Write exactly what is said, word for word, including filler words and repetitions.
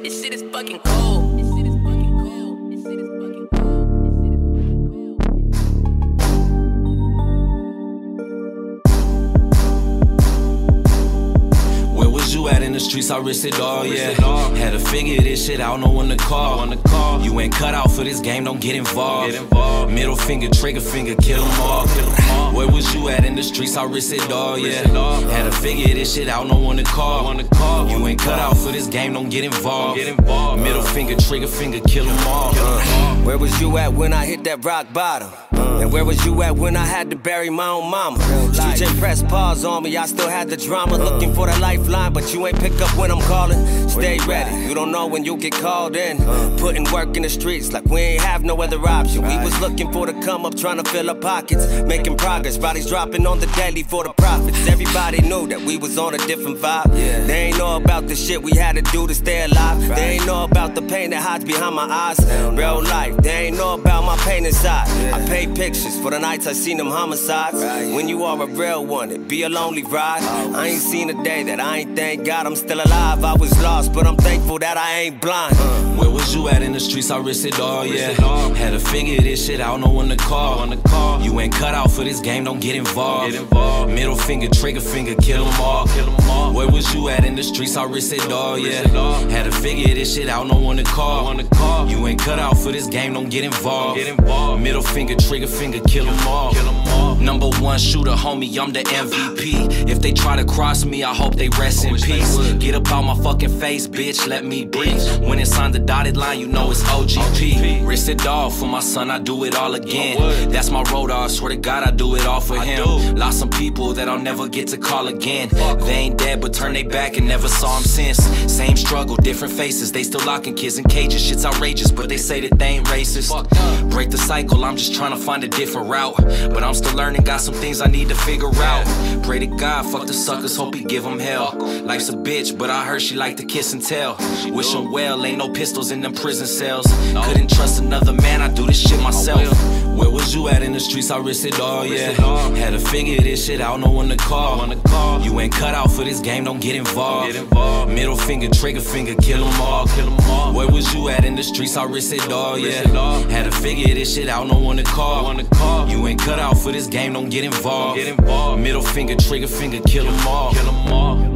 This shit is fucking cold. This shit is fucking cold. This shit is fucking cold. Where was you at in the streets? I risked it all, yeah. Had to figure this shit out, know when to call. You ain't cut out for this game, don't get involved. Middle finger, trigger finger, kill them all. Where was you at in the streets? I risked it all, yeah. Had to figure this shit out, know when to call. You ain't cut out for this game, don't get involved. Middle finger, trigger finger, kill them all. Where was you at when I hit that rock bottom? And where was you at when I had to bury my own mama? Street J pressed pause on me, I still had the drama. Looking for the lifeline, but you ain't pick up when I'm calling. Stay ready, you don't know when you'll get called in. Putting work in the streets like we ain't have no other option. We was looking for the come up, trying to fill our pockets. Making progress, bodies dropping on the daily for the profits. Everybody knew that we was on a different vibe. They ain't know about the shit we had to do to stay alive. They ain't know about the pain that hides behind my eyes. Real life, they ain't know about my pain inside. I pay pictures for the nights I seen them homicides. When you are a real one, it be a lonely ride. I ain't seen a day that I ain't thank God I'm still alive. I was lost, but I'm thankful that I ain't blind. Where was you at in the streets? I risked it all, yeah. Had to figure this shit out, know when to call. You ain't cut out for this game, don't get involved. Middle finger, trigger finger, kill them all. Where was you at in the streets? I risked it all, yeah. Had to figure this shit out, know when to call. You ain't cut out for this game, don't get involved. Middle finger, trigger finger, kill them all. Number one shooter, homie, I'm the M V P. If they try to cross me, I hope they rest in peace. Get up out my fucking face, bitch, let me breathe. When it's on the dotted line, you know it's O G P. Risk it all for my son, I do it all again. That's my road, I swear to God, I do it all for him. Lost some people that I'll never get to call again. They ain't dead, but turned they back and never saw them since. Same struggle, different faces, they still locking kids in cages. Shit's outrageous, but they say that they ain't racist. Break the cycle, I'm just trying to find a different route. But I'm still learning, got some things I need to figure out. Pray to God, fuck the suckers, hope he give them hell. Life's a bitch, but I heard she like to kiss and tell. Wish them well, ain't no pistols in them prison cells. Couldn't trust another man, I do this shit myself. Where was you at in the streets? I risked it all, yeah. Had to figure this shit out, know when to call. You ain't cut out for this game, don't get involved. Middle finger, trigger finger, kill them all. Where was you at in the streets? I risked it all, yeah. Had to figure this shit out, know when to call. You ain't cut out for this game, don't get involved. Middle finger, trigger finger, kill them all.